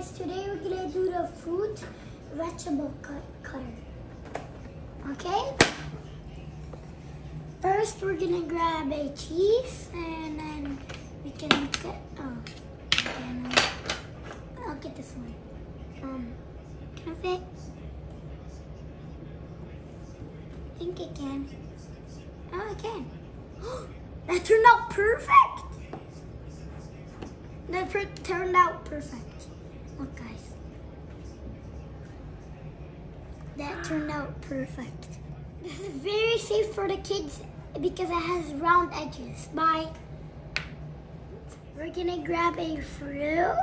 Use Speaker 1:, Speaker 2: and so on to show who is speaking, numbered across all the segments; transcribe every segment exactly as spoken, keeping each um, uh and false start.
Speaker 1: guys, today we're gonna do the fruit vegetable cut cutter. Okay? First we're gonna grab a cheese and then we can cut, oh, and, uh, I'll get this one. Um, can I fit? I think it can. Oh, I can. That turned out perfect! That per turned out perfect. Look, guys. That turned out perfect. This is very safe for the kids because it has round edges. Bye. We're gonna grab a fruit.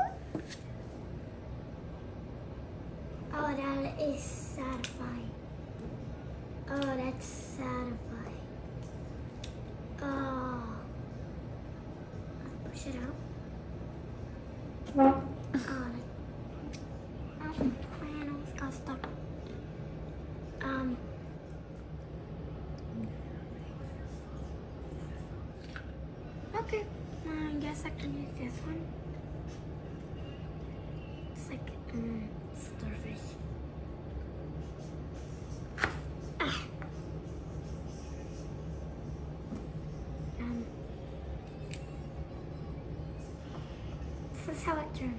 Speaker 1: Oh, that is satisfying. Oh, that's satisfying. Oh. Let's push it out. Oh, that, oh, man, I almost got stuck. Um. Okay, I guess I can use this one. It's like um, starfish. Ah. Um. This is how it turned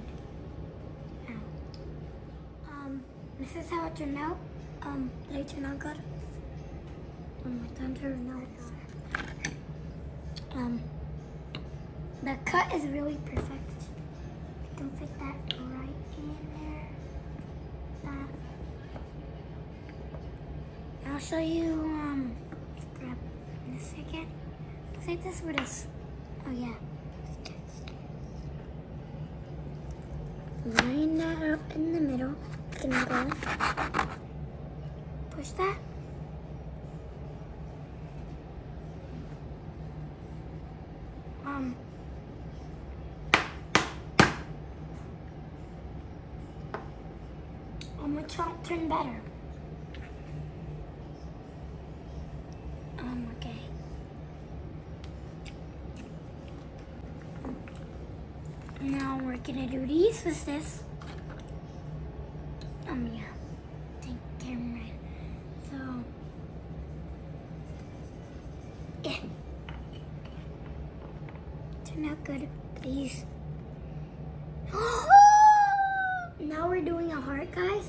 Speaker 1: out. Um, this is how it turned out. Um, did I turn out good? Oh my God, turned out good. Um, the cut is really perfect. I can fit that right in there. That. I'll show you. Um, let's grab this again. Save this with this. Oh yeah. Line that up in the middle. Gonna go. Push that. Um. Um, which one turned better? Um, okay. Now we're gonna do these with this. Um, yeah. Take camera. So, yeah. Turned out good, please. Now we're doing a heart, guys.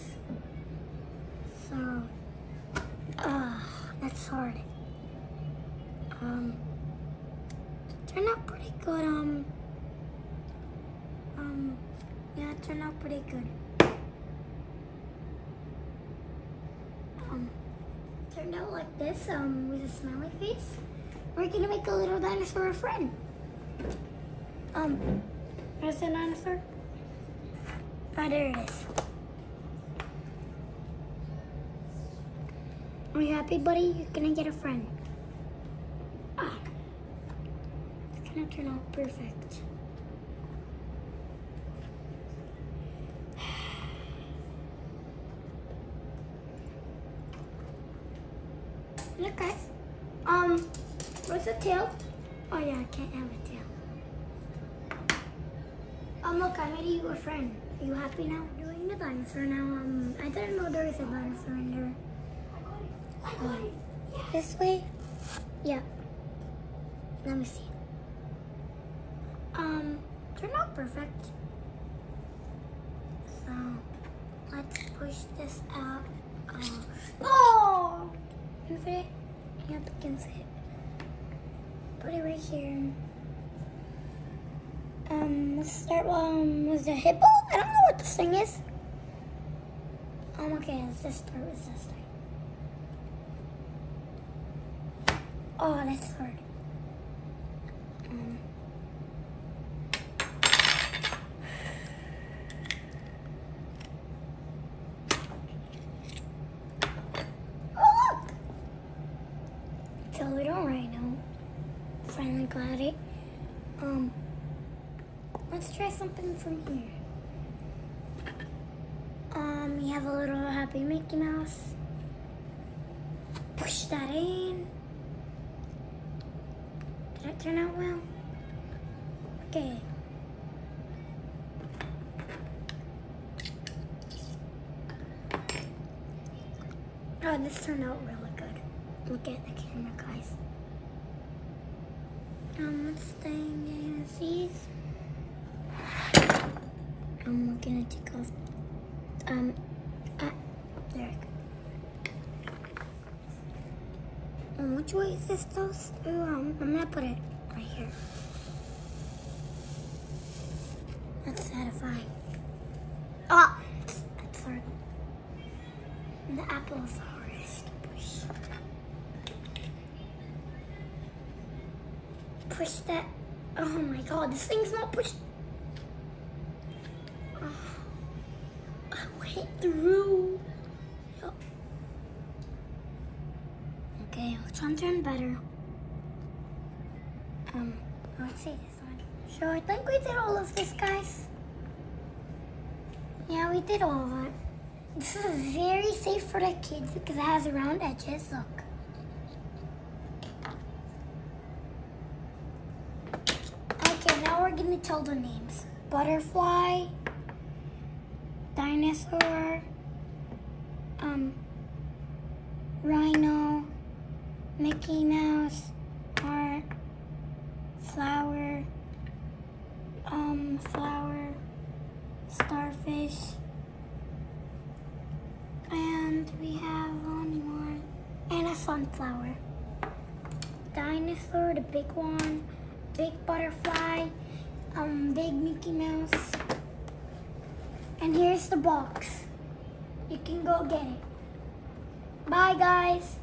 Speaker 1: So, uh, that's hard. Um, turned out pretty good. Um, um, yeah, it turned out pretty good. Um, turned out like this. Um, with a smiley face. We're gonna make a little dinosaur a friend. Um, where's the dinosaur? Oh, there it is. Are you happy, buddy? You're gonna get a friend. Ah, it's gonna turn out perfect. Look, guys. Um, where's the tail? Oh yeah, I can't have a tail. Um, look, I made you a friend. Are you happy now? Doing the dinosaur now. Um, I didn't know there was a dinosaur in there. Um, this way? Yeah. Let me see. Um, turned out perfect. So, let's push this out. Uh, oh! Can fit it? Yep, it can fit. Put it right here. Um, let's start, um, with the hippo? I don't know what this thing is. Um, okay, let's just start with this thing. Oh, that's hard. Um. Oh, look! It's a little rhino. Finally got it. Um. Let's try something from here. Um, we have a little happy Mickey Mouse. Push that in. Did it turn out well? Okay. wow, this turned out really good. Look at the camera, guys. Um, what's staying in these? Um, we're gonna take off. Um, uh, there. Um, which way is this toast? Ooh, um, I'm gonna put it right here. That's satisfying. Ah, that's hard. The apple is the hardest to push. Push that. Oh my god, this thing's not pushed. Oh, I went through. Yup. Okay, let's try and turn better. Um, let's see this one. So I think we did all of this, guys. Yeah, we did all of it. This is very safe for the kids because it has round edges. Look. Okay, now we're gonna tell the names. Butterfly, dinosaur, um, rhino, Mickey Mouse, heart, flower, um, flower, starfish, and we have one more, and a sunflower. Dinosaur, the big one, big butterfly, um, big Mickey Mouse, and here's the box. You can go get it. Bye, guys.